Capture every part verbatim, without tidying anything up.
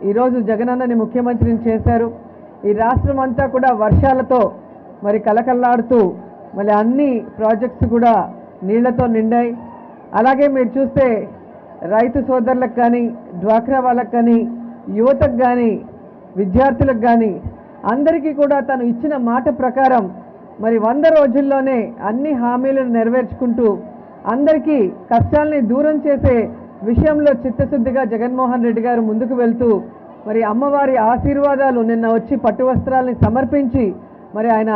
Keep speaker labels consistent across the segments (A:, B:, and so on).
A: ఈరోజు జగనన్నని ముఖ్యమంత్రిని చేశారు. ఈ రాష్ట్రం అంతా కూడా వర్షాలతో మరి కలకల్లాడుతూ మళ్ళీ అన్ని ప్రాజెక్ట్స్ కూడా నీళ్లతో నిండాయి. అలాగే మీరు చూస్తే రైతు సోదరులకు కానీ, డ్వాక్రా వాళ్ళకు కానీ, యువతకు కానీ, విద్యార్థులకు కానీ అందరికీ కూడా తను ఇచ్చిన మాట ప్రకారం మరి వంద రోజుల్లోనే అన్ని హామీలను నెరవేర్చుకుంటూ అందరికీ కష్టాలని దూరం చేసే విషయంలో చిత్తశుద్ధిగా జగన్మోహన్ రెడ్డి గారు ముందుకు వెళ్తూ మరి అమ్మవారి ఆశీర్వాదాలు నిన్న వచ్చి పట్టు వస్త్రాలని సమర్పించి మరి ఆయన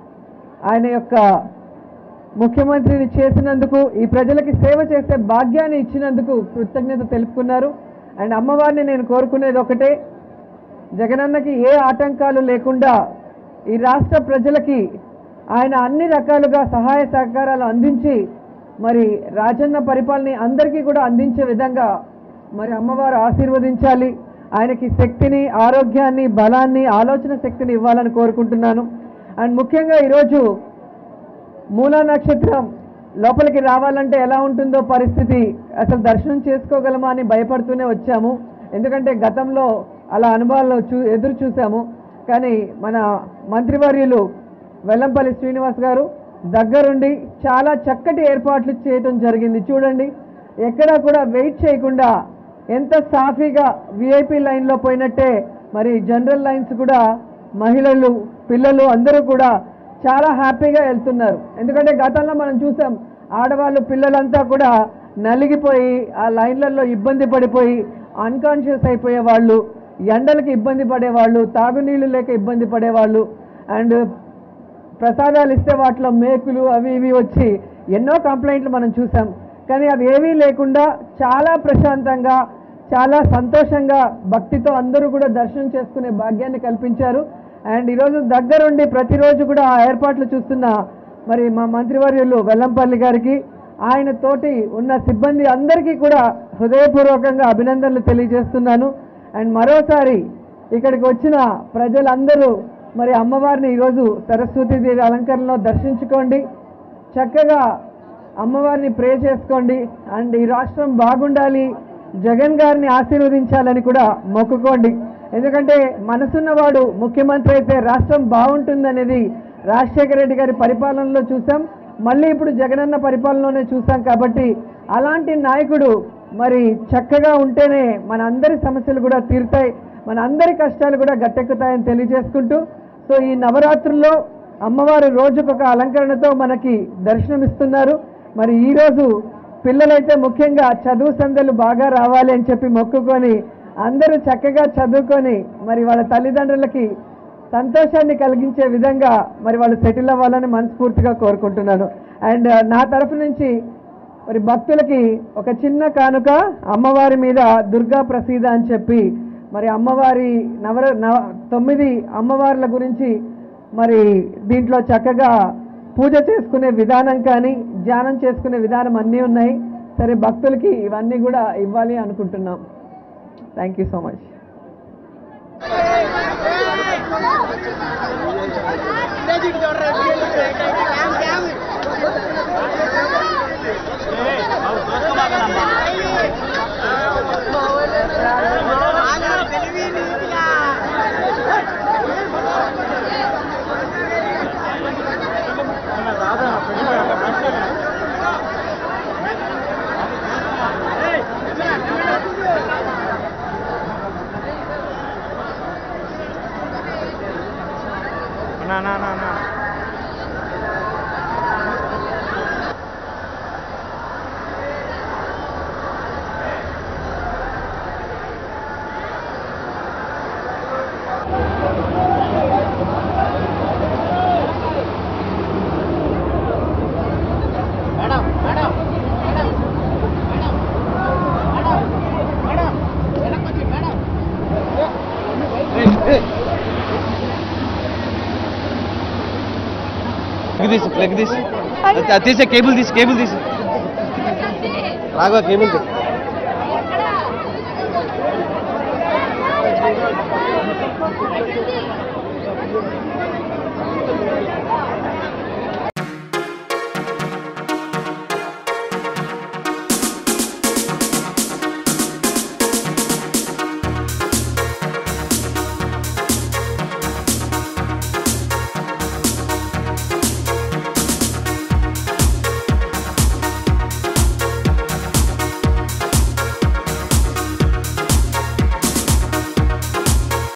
A: ఆయన యొక్క ముఖ్యమంత్రిని చేసినందుకు, ఈ ప్రజలకి సేవ చేసే భాగ్యాన్ని ఇచ్చినందుకు కృతజ్ఞత తెలుపుకున్నారు. అండ్ అమ్మవారిని నేను కోరుకునేది ఒకటే, జగనన్నకి ఏ ఆటంకాలు లేకుండా ఈ రాష్ట్ర ప్రజలకి ఆయన అన్ని రకాలుగా సహాయ సహకారాలు అందించి మరి రాజన్న పరిపాలన అందరికీ కూడా అందించే విధంగా మరి అమ్మవారు ఆశీర్వదించాలి. ఆయనకి శక్తిని, ఆరోగ్యాన్ని, బలాన్ని, ఆలోచన శక్తిని ఇవ్వాలని కోరుకుంటున్నాను. అండ్ ముఖ్యంగా ఈరోజు మూలా నక్షత్రం లోపలికి రావాలంటే ఎలా ఉంటుందో పరిస్థితి, అసలు దర్శనం చేసుకోగలమా అని భయపడుతూనే వచ్చాము. ఎందుకంటే గతంలో అలా అనుభవాలు చూ ఎదురు చూసాము. కానీ మన మంత్రివర్యులు వెల్లంపల్లి శ్రీనివాస్ గారు దగ్గరుండి చాలా చక్కటి ఏర్పాట్లు చేయడం జరిగింది. చూడండి, ఎక్కడా కూడా వెయిట్ చేయకుండా ఎంత సాఫీగా విఐపి లైన్లో పోయినట్టే మరి జనరల్ లైన్స్ కూడా మహిళలు, పిల్లలు అందరూ కూడా చాలా హ్యాపీగా వెళ్తున్నారు. ఎందుకంటే గతంలో మనం చూసాం, ఆడవాళ్ళు పిల్లలంతా కూడా నలిగిపోయి ఆ లైన్లలో ఇబ్బంది పడిపోయి అన్కాన్షియస్ అయిపోయే వాళ్ళు, ఎండలకి ఇబ్బంది పడేవాళ్ళు, తాగునీళ్ళు లేక ఇబ్బంది పడేవాళ్ళు, అండ్ ప్రసాదాలు ఇస్తే వాటిలో మేకులు అవి ఇవి వచ్చి ఎన్నో కంప్లైంట్లు మనం చూసాం. కానీ అవి ఏవీ లేకుండా చాలా ప్రశాంతంగా, చాలా సంతోషంగా, భక్తితో అందరూ కూడా దర్శనం చేసుకునే భాగ్యాన్ని కల్పించారు. అండ్ ఈరోజు దగ్గరుండి ప్రతిరోజు కూడా ఆ ఏర్పాట్లు చూస్తున్న మరి మా మంత్రివర్యులు వెల్లంపల్లి గారికి, ఆయన తోటి ఉన్న సిబ్బంది అందరికీ కూడా హృదయపూర్వకంగా అభినందనలు తెలియజేస్తున్నాను. అండ్ మరోసారి ఇక్కడికి వచ్చిన ప్రజలందరూ మరి అమ్మవారిని ఈరోజు సరస్వతీదేవి అలంకరణలో దర్శించుకోండి, చక్కగా అమ్మవారిని ప్రే చేసుకోండి. అండ్ ఈ రాష్ట్రం బాగుండాలి, జగన్ గారిని ఆశీర్వదించాలని కూడా మొక్కుకోండి. ఎందుకంటే మనసున్నవాడు ముఖ్యమంత్రి అయితే రాష్ట్రం బాగుంటుందనేది రాజశేఖర రెడ్డి గారి పరిపాలనలో చూసాం, మళ్ళీ ఇప్పుడు జగనన్న పరిపాలనలోనే చూసాం. కాబట్టి అలాంటి నాయకుడు మరి చక్కగా ఉంటేనే మన అందరి సమస్యలు కూడా తీరుతాయి, మన అందరి కష్టాలు కూడా గట్టెక్కుతాయని తెలియజేసుకుంటూ, సో ఈ నవరాత్రుల్లో అమ్మవారు రోజుకొక అలంకరణతో మనకి దర్శనమిస్తున్నారు. మరి ఈరోజు పిల్లలైతే ముఖ్యంగా చదువు సందలు బాగా రావాలి అని చెప్పి మొక్కుకొని అందరూ చక్కగా చదువుకొని మరి వాళ్ళ తల్లిదండ్రులకి సంతోషాన్ని కలిగించే విధంగా మరి వాళ్ళు సెటిల్ అవ్వాలని మనస్ఫూర్తిగా కోరుకుంటున్నాను. అండ్ నా తరఫు నుంచి మరి భక్తులకి ఒక చిన్న కానుక, అమ్మవారి మీద దుర్గా ప్రసీద అని చెప్పి మరి అమ్మవారి నవర నవ తొమ్మిది అమ్మవార్ల గురించి మరి దీంట్లో చక్కగా పూజ చేసుకునే విధానం కానీ, ధ్యానం చేసుకునే విధానం అన్నీ ఉన్నాయి. సరే, భక్తులకి ఇవన్నీ కూడా ఇవ్వాలి అనుకుంటున్నాం. Thank you so much.
B: No, no, no, no. Madam, madam, madam, madam, madam, madam, madam, madam. Hey, hey. Like this, like this. This is a cable. This cable. This. Raghav, cable.